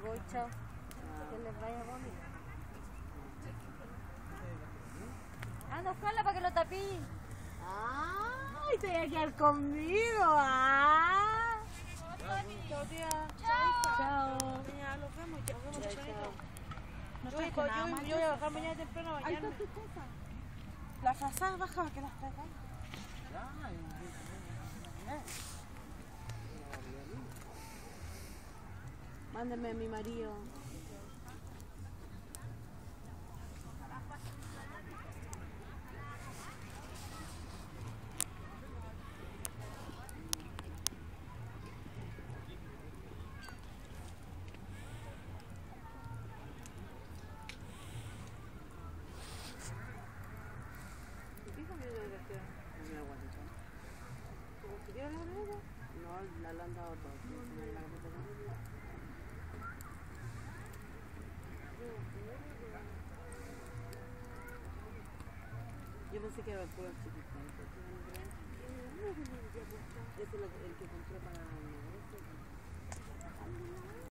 voy, chao. Que les vaya bonito. Anda, ojalá para que lo tapí. ¡Ay! Te voy a quedar conmigo. ¡Ah! Chao, tía. Chao. Ya, los vemos, chao. No Yo traje nada más. voy a bajar mañana temprano a Ahí bañarme. están tus cosas. Las frazadas bajas que las traigan. Mándeme a mi marido. No, la han dado todo. Yo pensé que era el puro chiquito. Ese es el que compré para el negocio.